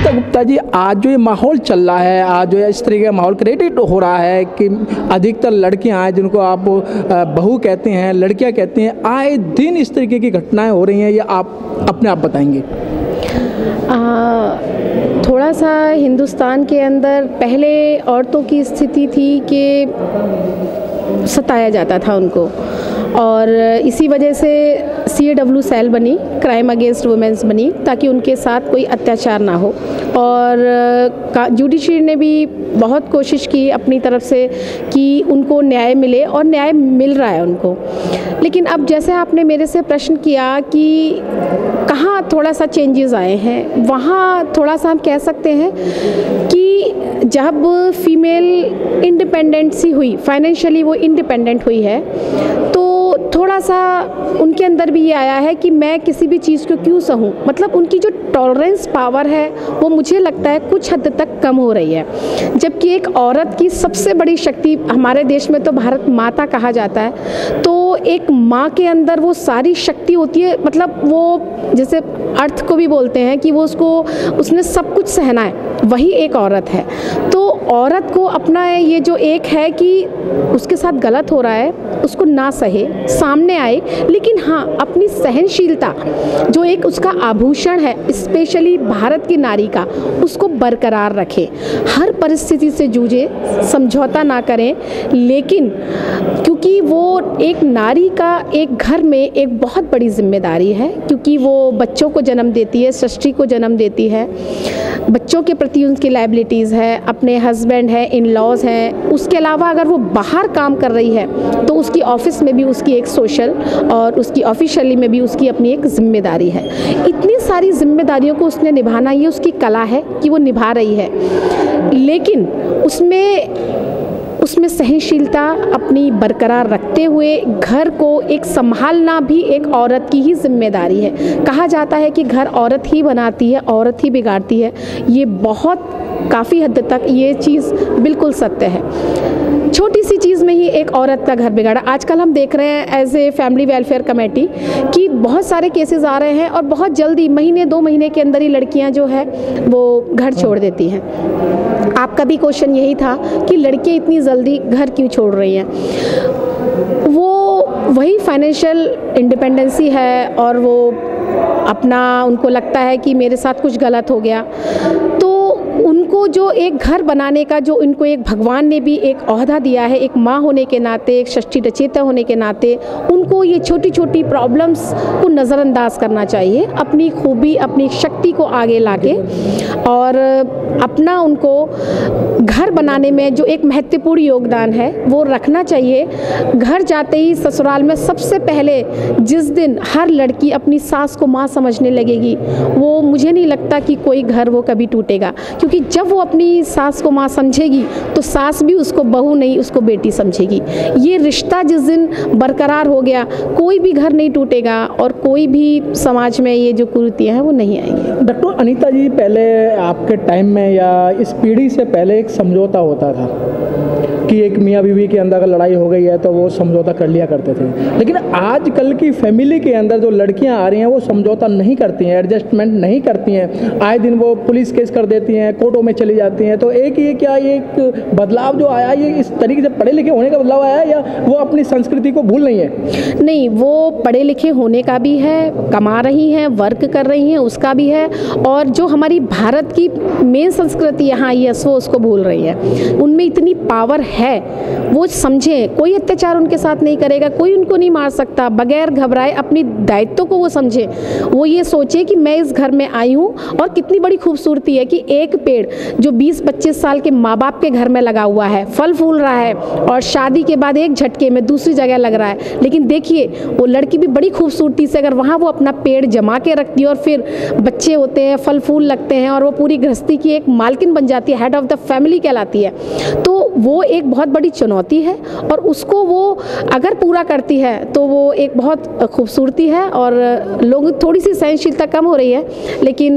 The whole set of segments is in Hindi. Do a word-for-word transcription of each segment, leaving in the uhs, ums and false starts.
अनीता गुप्ता जी, आज जो ये माहौल चल रहा है, आज जो इस तरीके का माहौल क्रिएट हो रहा है कि अधिकतर लड़कियां हैं जिनको आप बहू कहते हैं, लड़कियां कहते हैं, आए दिन इस तरीके की घटनाएं हो रही हैं, या आप अपने आप बताएंगे? आ, थोड़ा सा हिंदुस्तान के अंदर पहले औरतों की स्थिति थी कि सताया जाता था उनको, और इसी वजह से सी ए डब्ल्यू सेल बनी, क्राइम अगेंस्ट वुमेन्स बनी, ताकि उनके साथ कोई अत्याचार ना हो। और जुडिशरी ने भी बहुत कोशिश की अपनी तरफ से कि उनको न्याय मिले, और न्याय मिल रहा है उनको। लेकिन अब जैसे आपने मेरे से प्रश्न किया कि कहाँ थोड़ा सा चेंजेस आए हैं, वहाँ थोड़ा सा हम कह सकते हैं कि जब फीमेल इंडिपेंडेंट सी हुई, फाइनेंशियली वो इंडिपेंडेंट हुई है, तो थोड़ा सा उनके अंदर भी ये आया है कि मैं किसी भी चीज़ को क्यों सहूँ। मतलब उनकी जो टॉलरेंस पावर है वो मुझे लगता है कुछ हद तक कम हो रही है। जबकि एक औरत की सबसे बड़ी शक्ति, हमारे देश में तो भारत माता कहा जाता है, तो एक माँ के अंदर वो सारी शक्ति होती है। मतलब वो जैसे अर्थ को भी बोलते हैं कि वो उसको उसने सब कुछ सहना है, वही एक औरत है। तो औरत को अपना ये जो एक है कि उसके साथ गलत हो रहा है, उसको ना सहे, सामने आए, लेकिन हाँ अपनी सहनशीलता जो एक उसका आभूषण है, स्पेशली भारत की नारी का, उसको बरकरार रखे, हर परिस्थिति से जूझे, समझौता ना करें। लेकिन क्योंकि वो एक नारी का एक घर में एक बहुत बड़ी जिम्मेदारी है, क्योंकि वो बच्चों को जन्म देती है, सृष्टि को जन्म देती है, बच्चों के प्रति उनकी लायबिलिटीज़ है, अपने हस्बैंड है, इन लॉज हैं। उसके अलावा अगर वो बाहर काम कर रही है तो उसकी ऑफिस में भी उसकी एक सोशल और उसकी ऑफिशियली में भी उसकी अपनी एक जिम्मेदारी है। इतनी सारी जिम्मेदारियों को उसने निभाना, ये उसकी कला है कि वो निभा रही है। लेकिन उसमें उसमें सहनशीलता अपनी बरकरार रखते हुए घर को एक संभालना भी एक औरत की ही जिम्मेदारी है। कहा जाता है कि घर औरत ही बनाती है, औरत ही बिगाड़ती है। ये बहुत काफ़ी हद तक ये चीज़ बिल्कुल सत्य है। छोटी सी चीज़ में ही एक औरत का घर बिगाड़ा। आजकल हम देख रहे हैं as a family welfare committee कि बहुत सारे केसेस आ रहे हैं, और बहुत जल्दी महीने दो महीने के अंदर ही लड़कियां जो है वो घर छोड़ देती हैं। आपका भी क्वेश्चन यही था कि लड़कियां इतनी जल्दी घर क्यों छोड़ रही हैं। वो वही फाइनेंशियल इंडिपेंडेंसी है, और वो अपना उनको लगता है कि मेरे साथ कुछ गलत हो गया, तो उनको जो एक घर बनाने का जो इनको एक भगवान ने भी एक ओहदा दिया है, एक माँ होने के नाते, एक षष्ठी रचयिता होने के नाते, उनको ये छोटी छोटी प्रॉब्लम्स को नज़रअंदाज करना चाहिए, अपनी खूबी, अपनी शक्ति को आगे लाके, और अपना उनको घर बनाने में जो एक महत्वपूर्ण योगदान है वो रखना चाहिए। घर जाते ही ससुराल में सबसे पहले जिस दिन हर लड़की अपनी सास को माँ समझने लगेगी, वो मुझे नहीं लगता कि कोई घर वो कभी टूटेगा, क्योंकि जब वो अपनी सास को माँ समझेगी तो सास भी उसको बहू नहीं, उसको बेटी समझेगी। ये रिश्ता जिस दिन बरकरार हो गया, कोई भी घर नहीं टूटेगा, और कोई भी समाज में ये जो कुरीतियाँ हैं वो नहीं आएंगी। डॉक्टर अनीता जी, पहले आपके टाइम में या इस पीढ़ी से पहले एक समझौता होता था कि एक मियाँ बीवी के अंदर अगर लड़ाई हो गई है तो वो समझौता कर लिया करते थे। लेकिन आजकल की फैमिली के अंदर जो लड़कियां आ रही हैं वो समझौता नहीं करती हैं, एडजस्टमेंट नहीं करती हैं, आए दिन वो पुलिस केस कर देती हैं, कोर्टों में चली जाती हैं। तो एक ये क्या ये एक बदलाव जो आया, ये इस तरीके से पढ़े लिखे होने का बदलाव आया है, या वो अपनी संस्कृति को भूल नहीं है? नहीं, वो पढ़े लिखे होने का भी है, कमा रही हैं, वर्क कर रही हैं, उसका भी है, और जो हमारी भारत की मेन संस्कृति यहाँ यस वो उसको भूल रही है। उनमें इतनी पावर है, वो समझें, कोई अत्याचार उनके साथ नहीं करेगा, कोई उनको नहीं मार सकता, बगैर घबराए अपनी दायित्व को वो समझे। वो ये सोचे कि मैं इस घर में आई हूँ, और कितनी बड़ी खूबसूरती है कि एक पेड़ जो बीस पच्चीस साल के माँ बाप के घर में लगा हुआ है, फल फूल रहा है, और शादी के बाद एक झटके में दूसरी जगह लग रहा है। लेकिन देखिए वो लड़की भी बड़ी खूबसूरती से अगर वहाँ वो अपना पेड़ जमा के रखती है, और फिर बच्चे होते हैं, फल फूल लगते हैं, और वो पूरी गृहस्थी की एक मालकिन बन जाती है, हेड ऑफ द फैमिली कहलाती है। तो वो एक एक बहुत बड़ी चुनौती है और उसको वो अगर पूरा करती है तो वो एक बहुत खूबसूरती है। और लोग थोड़ी सी सहनशीलता कम हो रही है, लेकिन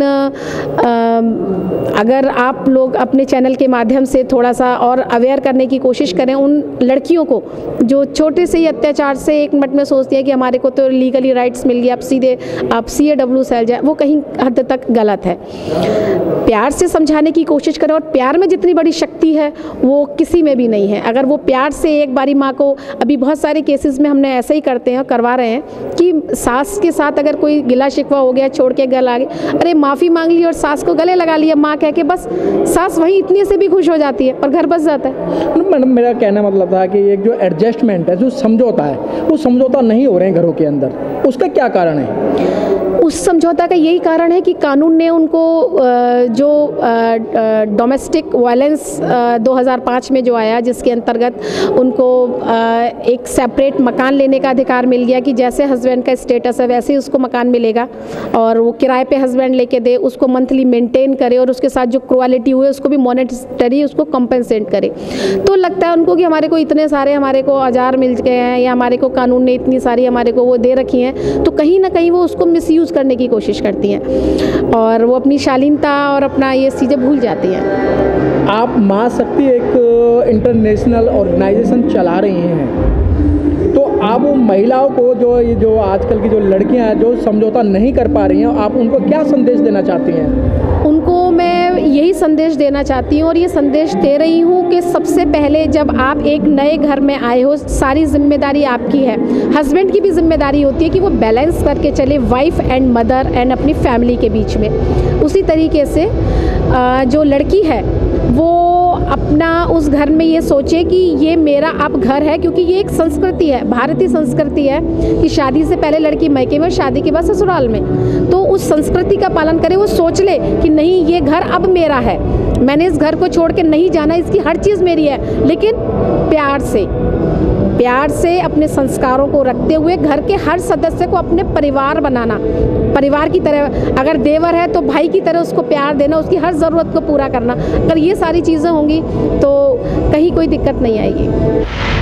आ, अगर आप लोग अपने चैनल के माध्यम से थोड़ा सा और अवेयर करने की कोशिश करें उन लड़कियों को जो छोटे से ही अत्याचार से एक मिनट में सोचती है कि हमारे को तो लीगली राइट्स मिल गया, अब सीधे आप सी ए डब्ल्यू सेल जाए, वो कहीं हद तक गलत है। प्यार से समझाने की कोशिश करें, और प्यार में जितनी बड़ी शक्ति है वो किसी में भी नहीं है। अगर वो प्यार से एक बारी माँ को, अभी बहुत सारे केसेस में हमने ऐसे ही करते हैं, करवा रहे हैं कि सास के साथ अगर कोई गिला शिकवा हो गया, छोड़ के गल आ गए, अरे माफ़ी मांग ली और सास को गले लगा लिया माँ कह के, बस सास वहीं इतने से भी खुश हो जाती है और घर बस जाता है। मैडम मेरा कहना मतलब था कि एक जो एडजस्टमेंट है, जो समझौता है, वो समझौता नहीं हो रहे हैं घरों के अंदर, उसका क्या कारण है? उस समझौता का यही कारण है कि कानून ने उनको जो डोमेस्टिक वायलेंस दो हज़ार पाँच में जो आया, जिसके अंतर्गत उनको एक सेपरेट मकान लेने का अधिकार मिल गया कि जैसे हस्बैंड का स्टेटस है वैसे ही उसको मकान मिलेगा, और वो किराए पे हस्बैंड लेके दे, उसको मंथली मेंटेन करे और उसके साथ जो क्रुएलिटी हुए उसको भी मॉनेटरी उसको कंपेंसेट करे। तो लगता है उनको कि हमारे को इतने सारे हमारे को औजार मिल गए हैं या हमारे को कानून ने इतनी सारी हमारे को वो दे रखी हैं, तो कहीं ना कहीं वो उसको मिसयूज़ करने की कोशिश करती हैं और वो अपनी शालीनता और अपना ये चीज़ें भूल जाती हैं। आप माँ शक्ति एक इंटरनेशनल ऑर्गेनाइजेशन चला रही हैं, तो आप वो महिलाओं को जो ये जो आजकल की जो लड़कियां हैं जो समझौता नहीं कर पा रही हैं, आप उनको क्या संदेश देना चाहती हैं? उनको मैं यही संदेश देना चाहती हूँ और ये संदेश दे रही हूँ कि सबसे पहले जब आप एक नए घर में आए हो, सारी जिम्मेदारी आपकी है। हस्बैंड की भी जिम्मेदारी होती है कि वो बैलेंस करके चले वाइफ एंड मदर एंड अपनी फैमिली के बीच में। उसी तरीके से जो लड़की है वो अपना उस घर में ये सोचे कि ये मेरा अब घर है, क्योंकि ये एक संस्कृति है, भारतीय संस्कृति है कि शादी से पहले लड़की मायके में और शादी के बाद ससुराल में। तो उस संस्कृति का पालन करे, वो सोच ले कि नहीं ये घर अब मेरा है, मैंने इस घर को छोड़ के नहीं जाना, इसकी हर चीज़ मेरी है, लेकिन प्यार से प्यार से अपने संस्कारों को रखते हुए घर के हर सदस्य को अपने परिवार बनाना, परिवार की तरह, अगर देवर है तो भाई की तरह उसको प्यार देना, उसकी हर ज़रूरत को पूरा करना। अगर ये सारी चीज़ें होंगी तो कहीं कोई दिक्कत नहीं आएगी।